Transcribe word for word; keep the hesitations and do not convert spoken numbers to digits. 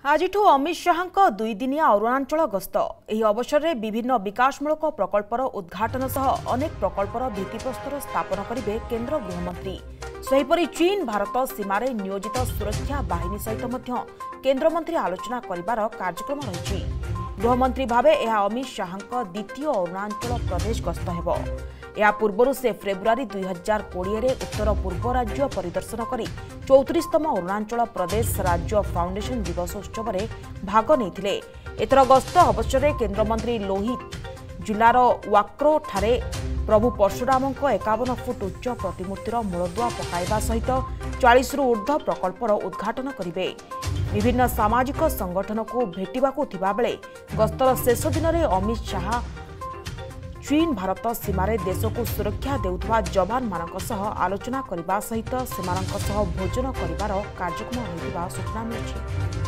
आज अमित शाह दुई दिनिया अरुणाचल गस्त। यह अवसर में विभिन्न विकासमूलक प्रकल्पर उद्घाटन सह अनेक प्रकल्पर भित्तिप्रस्तर स्थापन करेंगे केंद्र गृहमंत्री। सेहिपरि चीन भारत सीमार नियोजित सुरक्षा बाहिनी सहित केंद्रमंत्री आलोचना करिबार कार्यक्रम रही। गृहमंत्री भावे यह अमित शाह द्वितीय अरुणाचल प्रदेश गस्त हेब। या पूर्व से फेब्रुआरी दुई हजार कोड़े उत्तर पूर्व राज्य परिदर्शन कर चौतीसतम अरुणाचल प्रदेश राज्य फाउंडेशन दिवस उत्सव में भाग नहीं। एथर गस्त अवसर में केन्द्रमंत्री लोहित जिलार वाक्रो ठारे प्रभु परशुराम एकावन फुट उच्च प्रतिमूर्तिर मूलदुआ पकाइबा सहित चालीस रु ऊर्ध्व प्रकल्पर उद्घाटन करेंगे। विभिन्न सामाजिक संगठन को भेटिबाकू थिबा बेले गस्तर शेष दिन में अमित शाह चीन भारत सीमार देश को सुरक्षा देउथबा जवान मानक सह आलोचना करिबा सहित सेमानक सह भोजन करिबार कार्यक्रम होइतिबा सूचना मिलिछि।